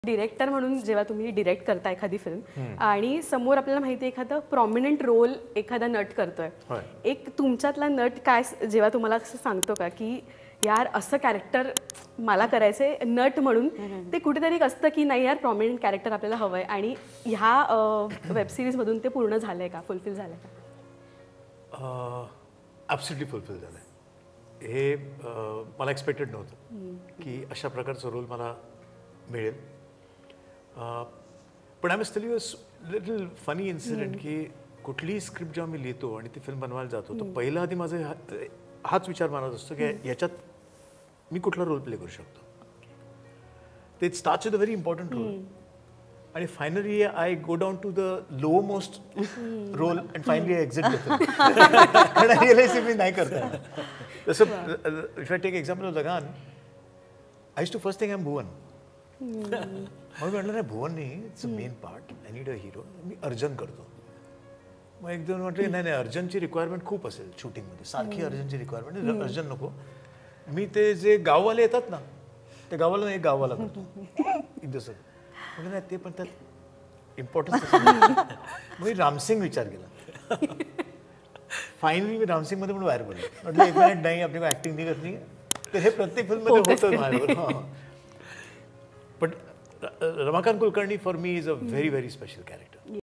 Director म्हणून जेव्हा तुम्ही डिरेक्ट करता एखादी फिल्म आणि समोर आपल्याला माहिती आहे एखादा प्रॉमिनंट रोल एखादा नट करतोय, एक तुमच्यातला नट काय जेव्हा तुम्हाला असं सांगतो का की यार असं कॅरेक्टर मला करायचंय नट म्हणून, ते कुठेतरी असतं की नाही यार प्रॉमिनंट कॅरेक्टर आपल्याला हवंय आणि ह्या वेब सिरीजमधून ते पूर्ण झालंय का, फुलफिल झालंय का? ॲब्सोल्युटली फुलफिल झालंय. हे मला एक्सपेक्टेड नव्हतं की अशा प्रकारचा रोल मला मिळेल. पण I must tell you a little funny incident की कुठलीही स्क्रिप्ट जेव्हा मी लिहितो आणि ती फिल्म बनवायला जातो तर पहिला आधी माझा हाच विचार मानत असतो की याच्यात मी कुठला रोल प्ले करू शकतो. ते it starts with a very important role आणि finally I go down to the low most role and finally I exit the film. कारण आय रिअलाइज मी नाही करता. जसं if I take example of Lagaan, I used to first think I am Bhuvan. मग म्हटलं नाही भुवन नाही, it's a main part, I need a hero. मी अर्जन करतो. मग एक दोन म्हटले नाही नाही अर्जनची रिक्वायरमेंट खूप असेल शूटिंगमध्ये, सारखी अर्जनची रिक्वायरमेंट, अर्जन नको. मी ते जे गाववाले येतात ना ते गावाला एक गाववाला करतो जसं म्हणजे नाही ते पण त्यात इम्पॉर्टन्स. मग मी रामसिंग विचार केला. फायनली मी रामसिंगमध्ये पण बाहेर पडलो. म्हटलं एक मिनिट नाही आपली ऍक्टिंग नाही करत नाही. तर हे प्रत्येक फिल्ममध्ये होतं माझ्याबरोबर. पण Ramakant Kulkarni for me is a very very special character.